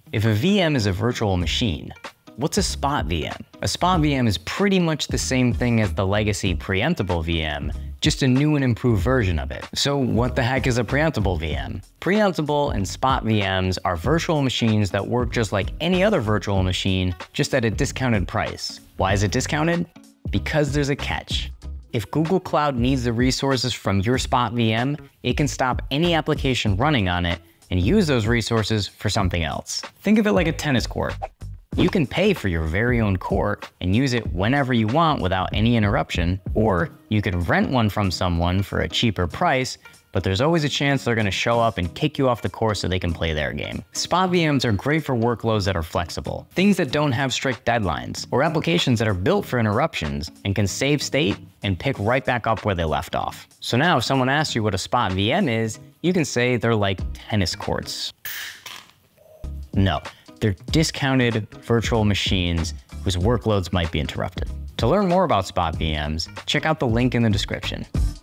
If a VM is a virtual machine, what's a Spot VM? A Spot VM is pretty much the same thing as the legacy Preemptible VM, just a new and improved version of it. So what the heck is a Preemptible VM? Preemptible and Spot VMs are virtual machines that work just like any other virtual machine, just at a discounted price. Why is it discounted? Because there's a catch. If Google Cloud needs the resources from your Spot VM, it can stop any application running on it and use those resources for something else. Think of it like a tennis court. You can pay for your very own court and use it whenever you want without any interruption, or you could rent one from someone for a cheaper price, but there's always a chance they're gonna show up and kick you off the course so they can play their game. Spot VMs are great for workloads that are flexible, things that don't have strict deadlines, or applications that are built for interruptions and can save state and pick right back up where they left off. So now if someone asks you what a Spot VM is, you can say they're like tennis courts. No, they're discounted virtual machines whose workloads might be interrupted. To learn more about Spot VMs, check out the link in the description.